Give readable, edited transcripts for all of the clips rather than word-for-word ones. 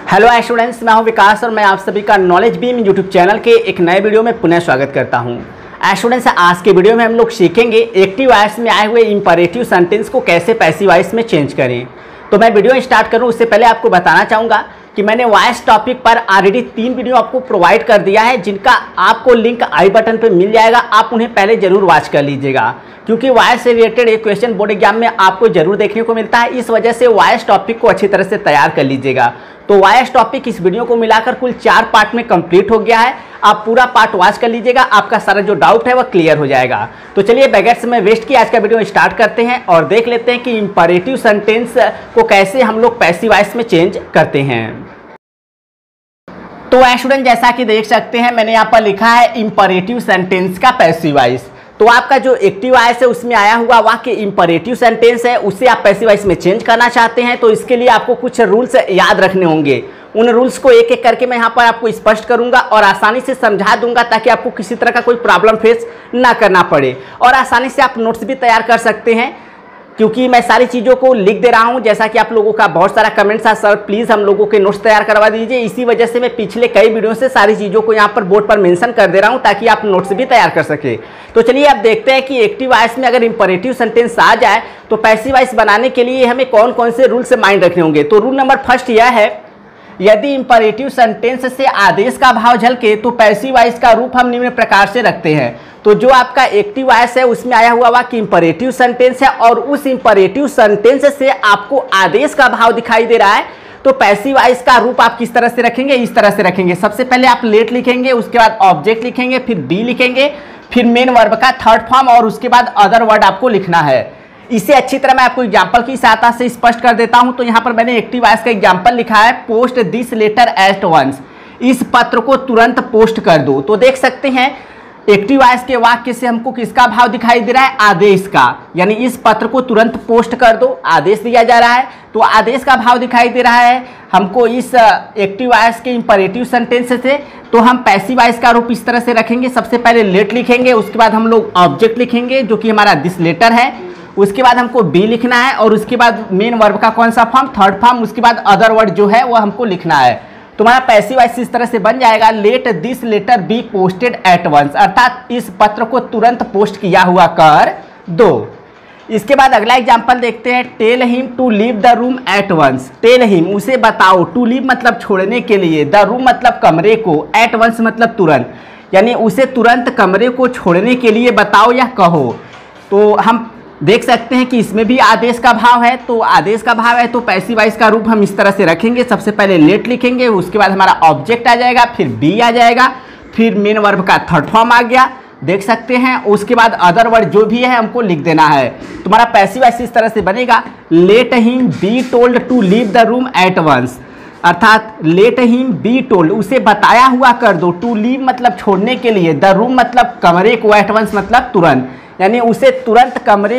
Hello students, मैं हूं विकास और मैं आप सभी का नॉलेज बीम यूट्यूब चैनल के एक नए वीडियो में पुनः स्वागत करता हूं। स्टूडेंट्स, आज के वीडियो में हम लोग सीखेंगे एक्टिव वॉइस में आए हुए इंपरेटिव सेंटेंस को कैसे पैसिव वॉइस में चेंज करें। तो मैं वीडियो स्टार्ट करूं उससे पहले आपको बताना चाहूँगा कि मैंने वॉइस टॉपिक पर ऑलरेडी 3 वीडियो आपको प्रोवाइड कर दिया है, जिनका आपको लिंक आई बटन पर मिल जाएगा। आप उन्हें पहले जरूर वॉच कर लीजिएगा, क्योंकि वॉइस से रिलेटेड एक क्वेश्चन बोर्ड एग्जाम में आपको जरूर देखने को मिलता है। इस वजह से वॉइस टॉपिक को अच्छी तरह से तैयार कर लीजिएगा। तो वॉइस टॉपिक इस वीडियो को मिलाकर कुल 4 पार्ट में कंप्लीट हो गया है। आप पूरा पार्ट वॉच कर लीजिएगा, आपका सारा जो डाउट है वह क्लियर हो जाएगा। तो चलिए बगैर समय वेस्ट किए आज का वीडियो स्टार्ट करते हैं और देख लेते हैं कि इंपरेटिव सेंटेंस को कैसे हम लोग पैसिव वॉइस में चेंज करते हैं। तो स्टूडेंट, जैसा कि देख सकते हैं मैंने यहाँ पर लिखा है इंपरेटिव सेंटेंस का पैसिव वॉइस। तो आपका जो एक्टिव वॉइस है उसमें आया हुआ वाक्य इंपरेटिव सेंटेंस है, उससे आप पैसिव वॉइस में चेंज करना चाहते हैं। तो इसके लिए आपको कुछ रूल्स याद रखने होंगे। उन रूल्स को एक एक करके मैं यहाँ पर आपको स्पष्ट करूंगा और आसानी से समझा दूंगा, ताकि आपको किसी तरह का कोई प्रॉब्लम फेस ना करना पड़े और आसानी से आप नोट्स भी तैयार कर सकते हैं, क्योंकि मैं सारी चीज़ों को लिख दे रहा हूं। जैसा कि आप लोगों का बहुत सारा कमेंट्स है, सर प्लीज़ हम लोगों के नोट्स तैयार करवा दीजिए। इसी वजह से मैं पिछले कई वीडियो से सारी चीज़ों को यहां पर बोर्ड पर मेंशन कर दे रहा हूं, ताकि आप नोट्स भी तैयार कर सके। तो चलिए अब देखते हैं कि एक्टिव वॉइस में अगर इंपरेटिव सेंटेंस आ जाए तो पैसिव वॉइस बनाने के लिए हमें कौन कौन से रूल्स माइंड रखने होंगे। तो रूल नंबर फर्स्ट यह है, यदि इंपरेटिव सेंटेंस से आदेश का भाव झलके तो पैसिव वॉइस का रूप हम निम्न प्रकार से रखते हैं। तो जो आपका एक्टिव वॉइस है उसमें आया हुआ वाक्य इंपरेटिव सेंटेंस है और उस इंपरेटिव सेंटेंस से आपको आदेश का भाव दिखाई दे रहा है, तो पैसिव वॉइस का रूप आप किस तरह से रखेंगे? इस तरह से रखेंगे। सबसे पहले आप लेट लिखेंगे, उसके बाद ऑब्जेक्ट लिखेंगे, फिर बी लिखेंगे, फिर मेन वर्ब का थर्ड फॉर्म और उसके बाद अदर वर्ड आपको लिखना है। इसे अच्छी तरह मैं आपको एग्जांपल की सहायता से स्पष्ट कर देता हूं। तो यहां पर मैंने एक्टिव वॉइस का एग्जांपल लिखा है, post this letter at once. इस पत्र को तुरंत पोस्ट कर दो। तो देख सकते हैं एक्टिव वॉइस के वाक्य से हमको किसका भाव दिखाई दे रहा है? आदेश का। यानी इस पत्र को तुरंत पोस्ट कर दो, आदेश दिया जा रहा है, तो आदेश का भाव दिखाई दे रहा है हमको इस एक्टिव वॉइस के इंपरेटिव सेंटेंस से। तो हम पैसिव वॉइस का रूप इस तरह से रखेंगे। सबसे पहले लेट लिखेंगे, उसके बाद हम लोग ऑब्जेक्ट लिखेंगे जो कि हमारा दिस लेटर है, उसके बाद हमको बी लिखना है और उसके बाद मेन वर्ब का कौन सा फॉर्म? Third form. उसके बाद अदर वर्ड जो है वो हमको लिखना है। तुम्हारा पैसिव वॉइस इस तरह से बन जाएगा, let this letter be posted at once, अर्थात इस पत्र को तुरंत पोस्ट किया हुआ कर दो। इसके बाद अगला एग्जांपल देखते हैं, tell him to leave the room at once. Tell him, उसे बताओ, टू लीव मतलब छोड़ने के लिए, द रूम मतलब कमरे को, एट वंस मतलब तुरंत, यानी उसे तुरंत कमरे को छोड़ने के लिए बताओ या कहो। तो हम देख सकते हैं कि इसमें भी आदेश का भाव है। तो आदेश का भाव है तो पैसिव वॉइस का रूप हम इस तरह से रखेंगे। सबसे पहले लेट लिखेंगे, उसके बाद हमारा ऑब्जेक्ट आ जाएगा, फिर बी आ जाएगा, फिर मेन वर्ब का थर्ड फॉर्म आ गया, देख सकते हैं। उसके बाद अदर वर्ड जो भी है हमको लिख देना है। तुम्हारा पैसिव वॉइस इस तरह से बनेगा, let him be told to leave the room at once, अर्थात लेट हिम बी टोल्ड, उसे बताया हुआ कर दो, टू लीव मतलब छोड़ने के लिए, द रूम मतलब कमरे को, एट वंस मतलब तुरंत, यानी उसे तुरंत कमरे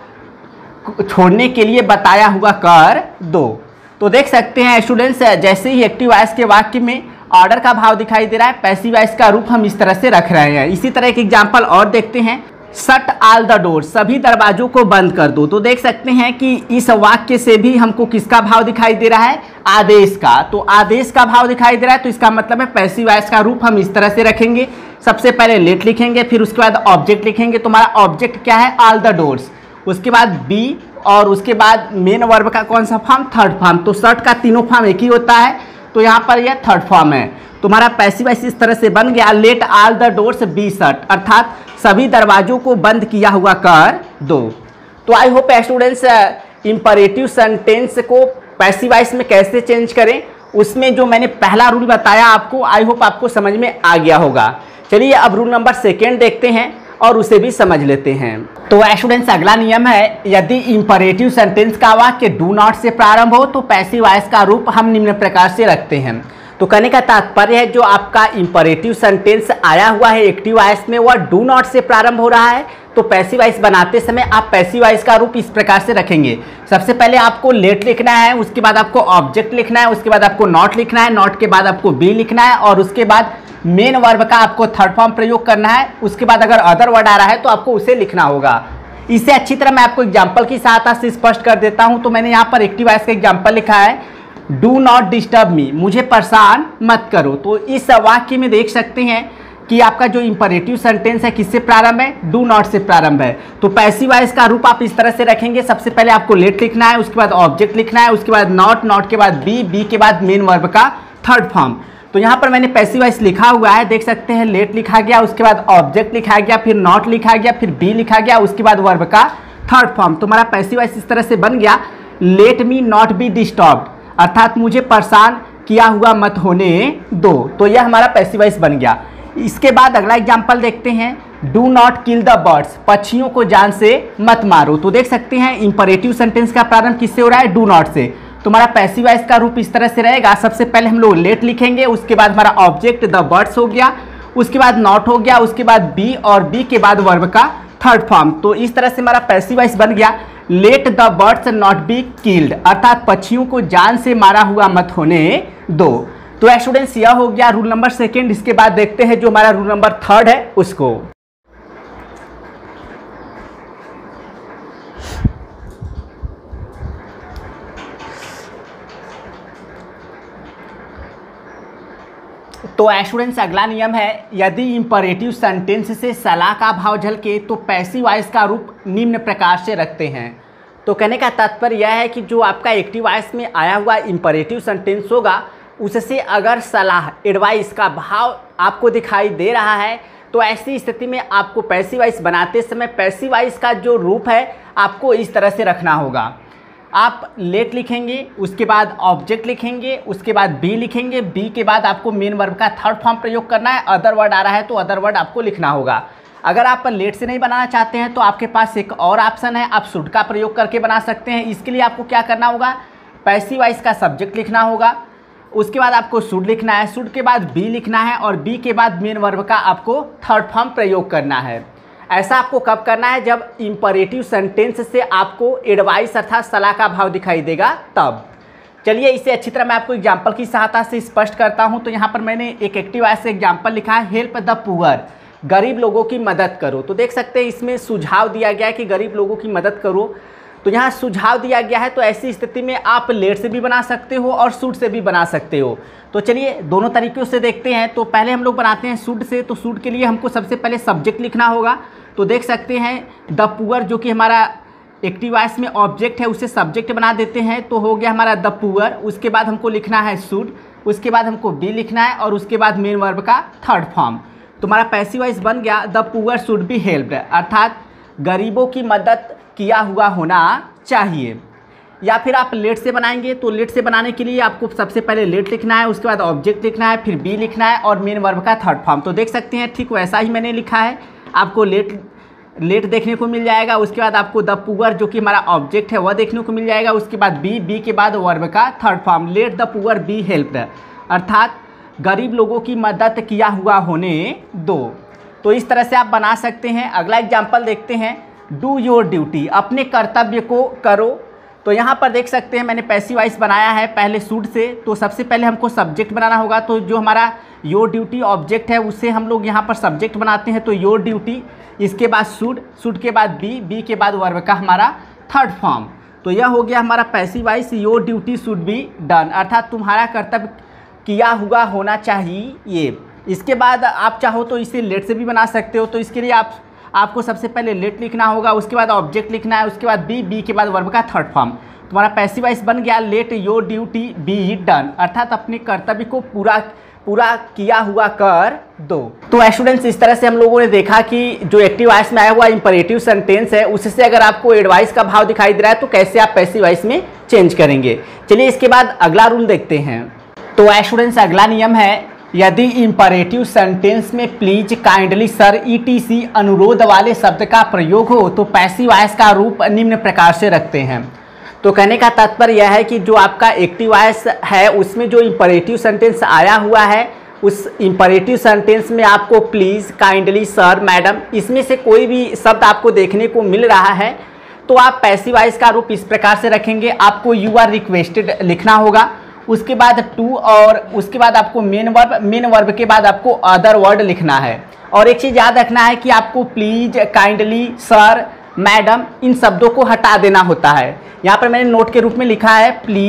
को छोड़ने के लिए बताया हुआ कर दो। तो देख सकते हैं स्टूडेंट्स, जैसे ही एक्टिव वॉइस के वाक्य में ऑर्डर का भाव दिखाई दे रहा है, पैसिव वॉइस का रूप हम इस तरह से रख रहे हैं। इसी तरह एक एग्जांपल और देखते हैं, शट ऑल द डोर, सभी दरवाजों को बंद कर दो। तो देख सकते हैं कि इस वाक्य से भी हमको किसका भाव दिखाई दे रहा है? आदेश का। तो आदेश का भाव दिखाई दे रहा है, तो इसका मतलब है पैसिव वॉइस का रूप हम इस तरह से रखेंगे। सबसे पहले लेट लिखेंगे, फिर उसके बाद ऑब्जेक्ट लिखेंगे। तुम्हारा ऑब्जेक्ट क्या है? All the doors. उसके बाद बी और उसके बाद मेन वर्ब का कौन सा फॉर्म? Third form. तो शट का तीनों फॉर्म एक ही होता है, तो यहाँ पर यह थर्ड फॉर्म है। तुम्हारा पैसिव वॉइस इस तरह से बन गया, let all the doors be shut, अर्थात सभी दरवाजों को बंद किया हुआ कर दो। तो I hope students, imperative sentence को पैसिव वॉइस में कैसे चेंज करें, उसमें जो मैंने पहला रूल बताया आपको, आई होप आपको समझ में आ गया होगा। चलिए अब रूल नंबर 2 देखते हैं और उसे भी समझ लेते हैं। तो स्टूडेंट्स, अगला नियम है, यदि इंपरेटिव सेंटेंस का वाक्य डू नॉट से प्रारंभ हो तो पैसिव वॉइस का रूप हम निम्न प्रकार से रखते हैं। तो कहने का तात्पर्य है, जो आपका इंपरेटिव सेंटेंस आया हुआ है एक्टिव वॉइस में वह डू नॉट से प्रारंभ हो रहा है, तो पैसिव वॉइस बनाते समय आप पैसिव वॉइस का रूप इस प्रकार से रखेंगे। सबसे पहले आपको लेट लिखना है, उसके बाद आपको ऑब्जेक्ट लिखना है, उसके बाद आपको नॉट लिखना है, नॉट के बाद आपको बी लिखना है और उसके बाद मेन वर्ब का आपको थर्ड फॉर्म प्रयोग करना है। उसके बाद अगर अदर वर्ड आ रहा है तो आपको उसे लिखना होगा। इसे अच्छी तरह मैं आपको एग्जांपल की सहायता से स्पष्ट कर देता हूं। तो मैंने यहाँ पर एक्टिव वॉइस का एग्जांपल लिखा है, डू नॉट डिस्टर्ब मी, मुझे परेशान मत करो। तो इस वाक्य में देख सकते हैं कि आपका जो इंपरेटिव सेंटेंस है किससे प्रारंभ है, डू नॉट से प्रारंभ है। तो पैसिव वॉइस का रूप आप इस तरह से रखेंगे, सबसे पहले आपको लेट लिखना है, उसके बाद ऑब्जेक्ट लिखना है, उसके बाद नॉट, नॉट के बाद बी, बी के बाद मेन वर्ब का थर्ड फॉर्म। तो यहाँ पर मैंने पैसिव वॉइस लिखा हुआ है, देख सकते हैं लेट लिखा गया, उसके बाद ऑब्जेक्ट लिखा गया, फिर नॉट लिखा गया, फिर बी लिखा गया, उसके बाद वर्ब का थर्ड फॉर्म। तो हमारा पैसिव वॉइस इस तरह से बन गया, let me not be disturbed, अर्थात मुझे परेशान किया हुआ मत होने दो। तो यह हमारा पैसिव वॉइस बन गया। इसके बाद अगला एग्जाम्पल देखते हैं, do not kill the birds, पक्षियों को जान से मत मारो। तो देख सकते हैं इंपरेटिव सेंटेंस का प्रारंभ किससे हो रहा है, डू नॉट से। तो हमारा पैसिव वॉइस का रूप इस तरह से रहेगा, सबसे पहले हम लोग लेट लिखेंगे, उसके बाद हमारा ऑब्जेक्ट द बर्ड्स हो गया, उसके बाद नॉट हो गया, उसके बाद बी और बी के बाद वर्ब का थर्ड फॉर्म। तो इस तरह से हमारा पैसिव वॉइस बन गया, let the birds not be killed, अर्थात पक्षियों को जान से मारा हुआ मत होने दो। तो स्टूडेंट्स यह हो गया रूल नंबर सेकेंड। इसके बाद देखते हैं जो हमारा रूल नंबर थर्ड है उसको। तो स्टूडेंट्स अगला नियम है, यदि इंपरेटिव सेंटेंस से सलाह का भाव झलके तो पैसिव वॉइस का रूप निम्न प्रकार से रखते हैं। तो कहने का तात्पर्य यह है कि जो आपका एक्टिव वॉइस में आया हुआ इंपरेटिव सेंटेंस होगा उससे अगर सलाह एडवाइस का भाव आपको दिखाई दे रहा है तो ऐसी स्थिति में आपको पैसिव वॉइस बनाते समय पैसिव वॉइस का जो रूप है आपको इस तरह से रखना होगा। आप लेट लिखेंगे, उसके बाद ऑब्जेक्ट लिखेंगे, उसके बाद बी लिखेंगे, बी के बाद आपको मेन वर्ब का थर्ड फॉर्म प्रयोग करना है। अदर वर्ड आ रहा है तो अदर वर्ड आपको लिखना होगा। अगर आप लेट से नहीं बनाना चाहते हैं तो आपके पास एक और ऑप्शन है, आप शुड का प्रयोग करके बना सकते हैं। इसके लिए आपको क्या करना होगा, पैसिव वॉइस का सब्जेक्ट लिखना होगा, उसके बाद आपको शुड लिखना है, शुड के बाद बी लिखना है और बी के बाद मेन वर्ब का आपको थर्ड फॉर्म प्रयोग करना है। ऐसा आपको कब करना है, जब इंपरेटिव सेंटेंस से आपको एडवाइस अर्थात सलाह का भाव दिखाई देगा तब। चलिए इसे अच्छी तरह मैं आपको एग्जाम्पल की सहायता से स्पष्ट करता हूं। तो यहाँ पर मैंने एक एक्टिव वॉइस से एग्जाम्पल लिखा है, हेल्प द पुअर, गरीब लोगों की मदद करो। तो देख सकते हैं इसमें सुझाव दिया गया है कि गरीब लोगों की मदद करो। तो यहाँ सुझाव दिया गया है, तो ऐसी स्थिति में आप लेट से भी बना सकते हो और शुड से भी बना सकते हो। तो चलिए दोनों तरीक़ों से देखते हैं। तो पहले हम लोग बनाते हैं शुड से। तो शुड के लिए हमको सबसे पहले सब्जेक्ट लिखना होगा। तो देख सकते हैं द पुअर जो कि हमारा एक्टिव वॉइस में ऑब्जेक्ट है उसे सब्जेक्ट बना देते हैं। तो हो गया हमारा द पुअर। उसके बाद हमको लिखना है शुड, उसके बाद हमको बी लिखना है और उसके बाद मेन वर्ब का थर्ड फॉर्म। तो हमारा पैसिव वॉइस बन गया, the poor should be helped, अर्थात गरीबों की मदद किया हुआ होना चाहिए। या फिर आप लेट से बनाएंगे तो लेट से बनाने के लिए आपको सबसे पहले लेट लिखना है, उसके बाद ऑब्जेक्ट लिखना है, फिर बी लिखना है और मेन वर्ब का थर्ड फॉर्म। तो देख सकते हैं ठीक वैसा ही मैंने लिखा है, आपको लेट देखने को मिल जाएगा। उसके बाद आपको द पुअर जो कि हमारा ऑब्जेक्ट है वह देखने को मिल जाएगा। उसके बाद बी के बाद वर्ब का third form, let the poor be helped, अर्थात गरीब लोगों की मदद किया हुआ होने दो। तो इस तरह से आप बना सकते हैं। अगला एग्जाम्पल देखते हैं, डू योर ड्यूटी, अपने कर्तव्य को करो। तो यहाँ पर देख सकते हैं मैंने पैसिव वॉइस बनाया है पहले शुड से। तो सबसे पहले हमको सब्जेक्ट बनाना होगा। तो जो हमारा योर ड्यूटी ऑब्जेक्ट है उससे हम लोग यहाँ पर सब्जेक्ट बनाते हैं। तो योर ड्यूटी, इसके बाद शुड, शुड के बाद बी के बाद वर्ब का हमारा थर्ड फॉर्म। तो यह हो गया हमारा passive voice, your duty should be done, अर्थात तुम्हारा कर्तव्य किया हुआ होना चाहिए। इसके बाद आप चाहो तो इसे लेट से भी बना सकते हो। तो इसके लिए आपको सबसे पहले लेट लिखना होगा, उसके बाद ऑब्जेक्ट लिखना है, उसके बाद बी के बाद वर्ब का थर्ड फॉर्म। तुम्हारा पैसिव वॉइस बन गया, let your duty be done, अर्थात अपने कर्तव्य को पूरा किया हुआ कर दो। तो स्टूडेंट्स इस तरह से हम लोगों ने देखा कि जो एक्टिव वॉइस में आया हुआ इंपरेटिव सेंटेंस है उससे अगर आपको एडवाइस का भाव दिखाई दे रहा है तो कैसे आप पैसिव वॉइस में चेंज करेंगे। चलिए इसके बाद अगला रूल देखते हैं। तो स्टूडेंट्स अगला नियम है, यदि इंपरेटिव सेंटेंस में प्लीज, काइंडली, सर, ETC अनुरोध वाले शब्द का प्रयोग हो तो पैसिव वॉइस का रूप निम्न प्रकार से रखते हैं। तो कहने का तात्पर्य यह है कि जो आपका एक्टिव वॉइस है उसमें जो इंपरेटिव सेंटेंस आया हुआ है उस इंपरेटिव सेंटेंस में आपको प्लीज, काइंडली, सर, मैडम इसमें से कोई भी शब्द आपको देखने को मिल रहा है तो आप पैसिव वॉइस का रूप इस प्रकार से रखेंगे। आपको यू आर रिक्वेस्टेड लिखना होगा, उसके बाद टू और उसके बाद आपको मेन वर्ब के बाद आपको अदर वर्ड लिखना है। और एक चीज़ याद रखना है कि आपको प्लीज, काइंडली, सर, मैडम इन शब्दों को हटा देना होता है। यहाँ पर मैंने नोट के रूप में लिखा है प्लीज,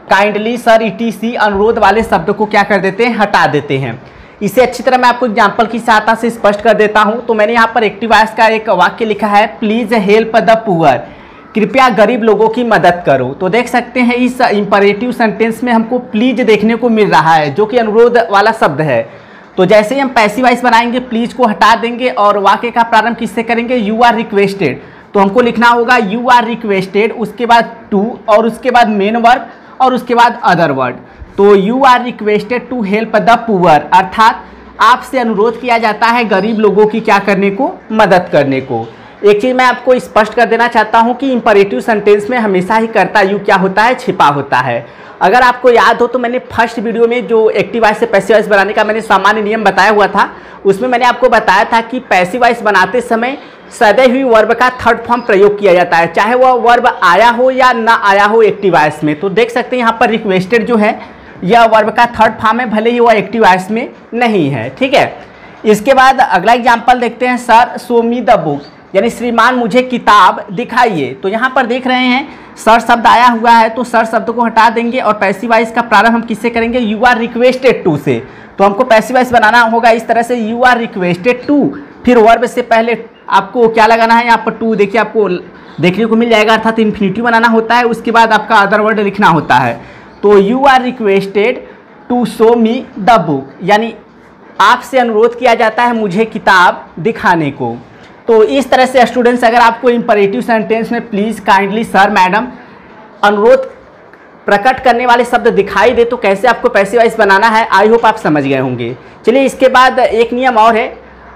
काइंडली, सर, ETC, अनुरोध वाले शब्द को क्या कर देते हैं, हटा देते हैं। इसे अच्छी तरह मैं आपको एग्जाम्पल की सहायता से स्पष्ट कर देता हूं। तो मैंने यहाँ पर एक्टिव वॉइस का एक वाक्य लिखा है, प्लीज हेल्प द पुअर, कृपया गरीब लोगों की मदद करो। तो देख सकते हैं इस इंपरेटिव सेंटेंस में हमको प्लीज देखने को मिल रहा है, जो कि अनुरोध वाला शब्द है। तो जैसे ही हम पैसिव वॉइस बनाएंगे, प्लीज को हटा देंगे और वाक्य का प्रारंभ किससे करेंगे, यू आर रिक्वेस्टेड। तो हमको लिखना होगा यू आर रिक्वेस्टेड, उसके बाद टू, और उसके बाद मेन वर्ब, और उसके बाद अदर वर्ड। तो you are requested to help the poor, अर्थात आपसे अनुरोध किया जाता है गरीब लोगों की क्या करने को, मदद करने को। एक चीज़ मैं आपको स्पष्ट कर देना चाहता हूं कि इंपरेटिव सेंटेंस में हमेशा ही कर्ता यू क्या होता है, छिपा होता है। अगर आपको याद हो तो मैंने फर्स्ट वीडियो में जो एक्टिव वॉइस से पैसिव वॉइस बनाने का मैंने सामान्य नियम बताया हुआ था, उसमें मैंने आपको बताया था कि पैसिव वॉइस बनाते समय सदैव ही वर्ब का थर्ड फॉर्म प्रयोग किया जाता है, चाहे वह वर्ब आया हो या ना आया हो एक्टिव वॉइस में। तो देख सकते हैं यहाँ पर रिक्वेस्टेड जो है यह वर्ब का थर्ड फॉर्म है, भले ही वह एक्टिव वॉइस में नहीं है। ठीक है, इसके बाद अगला एग्जाम्पल देखते हैं, sir show me the book, यानी श्रीमान मुझे किताब दिखाइए। तो यहाँ पर देख रहे हैं सर शब्द आया हुआ है, तो सर शब्द को हटा देंगे और पैसिव वॉइस का प्रारंभ हम किससे करेंगे, यू आर रिक्वेस्टेड टू से। तो हमको पैसिव वॉइस बनाना होगा इस तरह से, यू आर रिक्वेस्टेड टू, फिर वर्ब से पहले आपको क्या लगाना है, यहाँ पर टू देखिए आपको देखने को मिल जाएगा, अर्थात इन्फिनिटिव बनाना होता है। उसके बाद आपका अदर वर्ड लिखना होता है। तो you are requested to show me the book, यानी आपसे अनुरोध किया जाता है मुझे किताब दिखाने को। तो इस तरह से स्टूडेंट्स, अगर आपको इंपरेटिव सेंटेंस में प्लीज़, काइंडली, सर, मैडम अनुरोध प्रकट करने वाले शब्द दिखाई दे तो कैसे आपको पैसिव वॉइस बनाना है, आई होप आप समझ गए होंगे। चलिए इसके बाद एक नियम और है,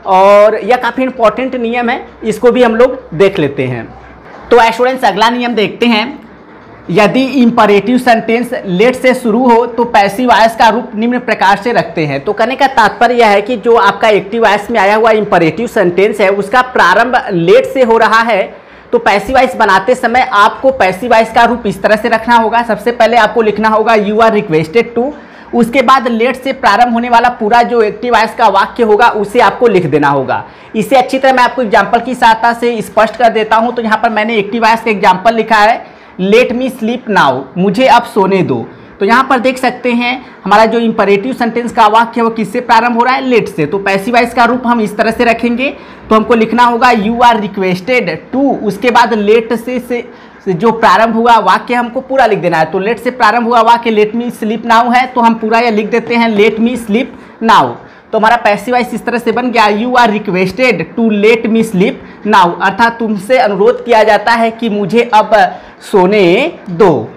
और यह काफ़ी इंपॉर्टेंट नियम है, इसको भी हम लोग देख लेते हैं। तो स्टूडेंट्स अगला नियम देखते हैं, यदि इंपरेटिव सेंटेंस लेट से शुरू हो तो पैसिव वॉइस का रूप निम्न प्रकार से रखते हैं। तो कहने का तात्पर्य यह है कि जो आपका एक्टिव वॉइस में आया हुआ इंपरेटिव सेंटेंस है उसका प्रारंभ लेट से हो रहा है, तो पैसिव वॉइस बनाते समय आपको पैसिव वॉइस का रूप इस तरह से रखना होगा। सबसे पहले आपको लिखना होगा यू आर रिक्वेस्टेड टू, उसके बाद लेट से प्रारंभ होने वाला पूरा जो एक्टिव वॉइस का वाक्य होगा उसे आपको लिख देना होगा। इसे अच्छी तरह मैं आपको एग्जाम्पल की सहायता से स्पष्ट कर देता हूं। तो यहाँ पर मैंने एक्टिव वॉइस का एग्जाम्पल लिखा है, लेट मी स्लीप नाउ, मुझे अब सोने दो। तो यहाँ पर देख सकते हैं हमारा जो इंपरेटिव सेंटेंस का वाक्य है वो किससे प्रारंभ हो रहा है, लेट से। तो पैसिव वॉइस का रूप हम इस तरह से रखेंगे। तो हमको लिखना होगा यू आर रिक्वेस्टेड टू, उसके बाद लेट से जो प्रारंभ हुआ वाक्य हमको पूरा लिख देना है। तो लेट से प्रारंभ हुआ वाक्य लेट मी स्लीप नाउ है, तो हम पूरा यह लिख देते हैं लेट मी स्लीप नाउ। तो हमारा पैसिव वॉइस इस तरह से बन गया, you are requested to let me sleep now, अर्थात तुमसे अनुरोध किया जाता है कि मुझे अब सोने दो।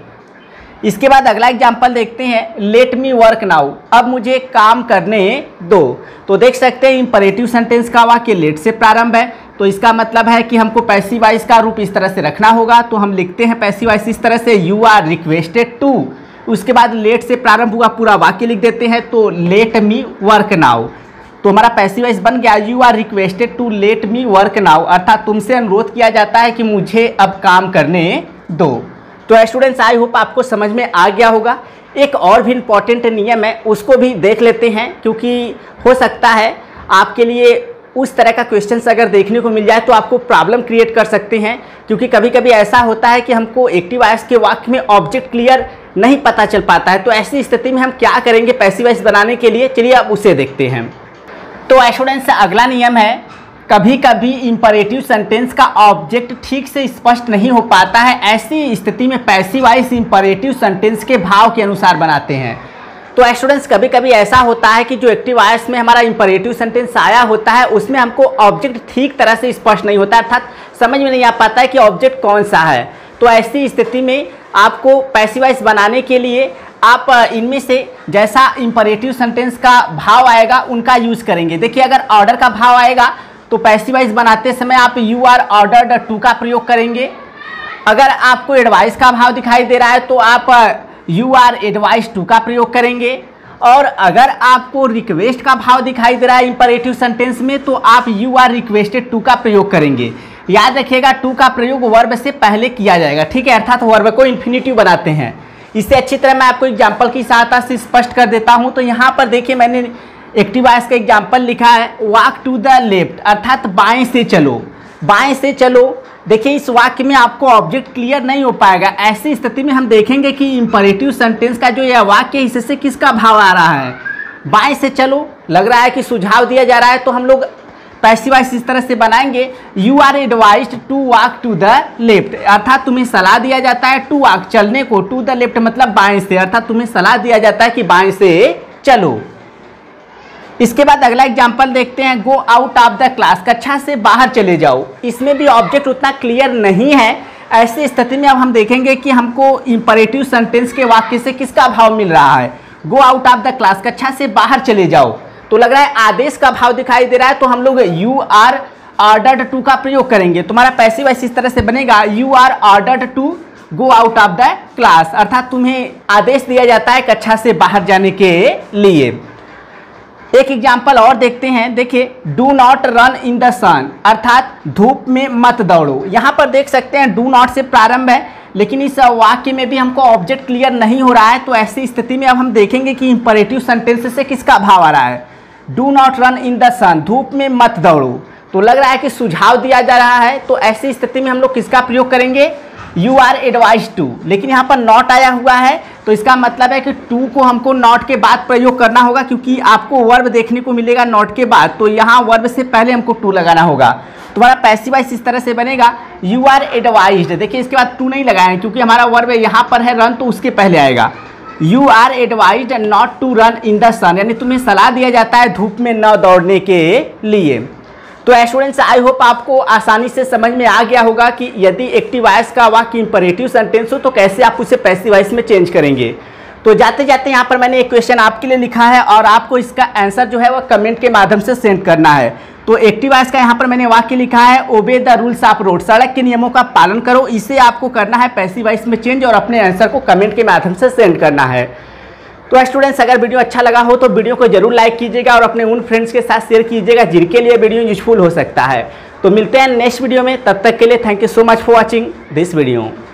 इसके बाद अगला एग्जाम्पल देखते हैं, लेट मी वर्क नाउ, अब मुझे काम करने दो। तो देख सकते हैं इंपरेटिव सेंटेंस का वाक्य लेट से प्रारंभ है, तो इसका मतलब है कि हमको पैसिव वॉइस का रूप इस तरह से रखना होगा। तो हम लिखते हैं पैसिव वॉइस इस तरह से, यू आर रिक्वेस्टेड टू, उसके बाद लेट से प्रारंभ हुआ पूरा वाक्य लिख देते हैं, तो लेट मी वर्क नाउ। तो हमारा पैसिव वॉइस बन गया, you are requested to let me work now, अर्थात तुमसे अनुरोध किया जाता है कि मुझे अब काम करने दो। तो स्टूडेंट्स आई होप आपको समझ में आ गया होगा। एक और भी इम्पॉर्टेंट नियम है, उसको भी देख लेते हैं, क्योंकि हो सकता है आपके लिए उस तरह का क्वेश्चंस अगर देखने को मिल जाए तो आपको प्रॉब्लम क्रिएट कर सकते हैं। क्योंकि कभी कभी ऐसा होता है कि हमको एक्टिव वॉइस के वाक्य में ऑब्जेक्ट क्लियर नहीं पता चल पाता है, तो ऐसी स्थिति में हम क्या करेंगे पैसिव वॉइस बनाने के लिए, चलिए अब उसे देखते हैं। तो स्टूडेंट्स अगला नियम है, कभी कभी इंपरेटिव सेंटेंस का ऑब्जेक्ट ठीक से स्पष्ट नहीं हो पाता है, ऐसी स्थिति में पैसिव वॉइस इंपरेटिव सेंटेंस के भाव के अनुसार बनाते हैं। तो स्टूडेंट्स कभी कभी ऐसा होता है कि जो एक्टिव वॉइस में हमारा इंपरेटिव सेंटेंस आया होता है उसमें हमको ऑब्जेक्ट ठीक तरह से स्पष्ट नहीं होता, अर्थात समझ में नहीं आ पाता है कि ऑब्जेक्ट कौन सा है। तो ऐसी स्थिति में आपको पैसिव वॉइस बनाने के लिए आप इनमें से जैसा इंपरेटिव सेंटेंस का भाव आएगा उनका यूज करेंगे। देखिए अगर ऑर्डर का भाव आएगा तो पैसिव वॉइस बनाते समय आप यू आर ऑर्डर्ड टू का प्रयोग करेंगे। अगर आपको एडवाइस का भाव दिखाई दे रहा है तो आप यू आर एडवाइस टू का प्रयोग करेंगे। और अगर आपको रिक्वेस्ट का भाव दिखाई दे रहा है इंपरेटिव सेंटेंस में तो आप यू आर रिक्वेस्टेड टू का प्रयोग करेंगे। याद रखिएगा टू का प्रयोग वर्ब से पहले किया जाएगा, ठीक है, अर्थात वर्ब को इन्फिनिटिव बनाते हैं। इससे अच्छी तरह मैं आपको एग्जाम्पल की सहायता से स्पष्ट कर देता हूं। तो यहाँ पर देखिए मैंने एक्टिव वॉइस का एग्जाम्पल लिखा है, वॉक टू द लेफ्ट, अर्थात बाएं से चलो। बाएं से चलो देखिए इस वाक्य में आपको ऑब्जेक्ट क्लियर नहीं हो पाएगा। ऐसी स्थिति में हम देखेंगे कि इंपरेटिव सेंटेंस का जो यह वाक्य है इससे किसका भाव आ रहा है। बाएं से चलो, लग रहा है कि सुझाव दिया जा रहा है, तो हम लोग पैसिव वॉइस इस तरह से बनाएंगे, you are advised to walk to the left, अर्थात तुम्हें सलाह दिया जाता है टू वॉक चलने को, टू द लेफ्ट मतलब बाएं से, अर्थात तुम्हें सलाह दिया जाता है कि बाएं से चलो। इसके बाद अगला एग्जाम्पल देखते हैं, go out of the class, कक्षा से बाहर चले जाओ। इसमें भी ऑब्जेक्ट उतना क्लियर नहीं है। ऐसी स्थिति में अब हम देखेंगे कि हमको इंपरेटिव सेंटेंस के वाक्य से किसका भाव मिल रहा है। Go out of the class, कक्षा से बाहर चले जाओ, तो लग रहा है आदेश का भाव दिखाई दे रहा है, तो हम लोग यू आर ऑर्डर्ड टू का प्रयोग करेंगे। तुम्हारा पैसिव वॉइस इस तरह से बनेगा, you are ordered to go out of the class, अर्थात तुम्हें आदेश दिया जाता है कक्षा से बाहर जाने के लिए। एक एग्जाम्पल और देखते हैं, देखिए do not run in the sun, अर्थात धूप में मत दौड़ो। यहाँ पर देख सकते हैं डू नॉट से प्रारंभ है, लेकिन इस वाक्य में भी हमको ऑब्जेक्ट क्लियर नहीं हो रहा है। तो ऐसी स्थिति में अब हम देखेंगे कि इंपरेटिव सेंटेंस से किसका भाव आ रहा है। Do not run in the sun, धूप में मत दौड़ो, तो लग रहा है कि सुझाव दिया जा रहा है। तो ऐसी स्थिति में हम लोग किसका प्रयोग करेंगे, यू आर एडवाइज टू, लेकिन यहाँ पर नॉट आया हुआ है, तो इसका मतलब है कि टू को हमको नॉट के बाद प्रयोग करना होगा, क्योंकि आपको वर्ब देखने को मिलेगा नॉट के बाद, तो यहाँ वर्ब से पहले हमको टू लगाना होगा। तुम्हारा पैसिव वॉइस इस तरह से बनेगा, यू आर एडवाइज्ड, देखिए इसके बाद टू नहीं लगाए क्योंकि हमारा वर्ब यहाँ पर है रन, तो उसके पहले आएगा। You are advised not to run in the sun, यानी तुम्हें सलाह दिया जाता है धूप में न दौड़ने के लिए। तो स्टूडेंट्स, आई होप आपको आसानी से समझ में आ गया होगा कि यदि एक्टिव वॉइस का वाक्य इंपरेटिव सेंटेंस हो तो कैसे आप उसे पैसिव वॉइस में चेंज करेंगे। तो जाते जाते यहाँ पर मैंने एक क्वेश्चन आपके लिए लिखा है और आपको इसका आंसर जो है वो कमेंट के माध्यम से सेंड करना है। तो एक्टिव वॉइस का यहाँ पर मैंने वाक्य लिखा है, obey the rules of road, सड़क के नियमों का पालन करो। इसे आपको करना है पैसिव वॉइस में चेंज और अपने आंसर को कमेंट के माध्यम से सेंड करना है। तो स्टूडेंट्स, अगर वीडियो अच्छा लगा हो तो वीडियो को जरूर लाइक कीजिएगा और अपने उन फ्रेंड्स के साथ शेयर कीजिएगा जिनके लिए वीडियो यूजफुल हो सकता है। तो मिलते हैं नेक्स्ट वीडियो में, तब तक के लिए thank you so much for watching this video.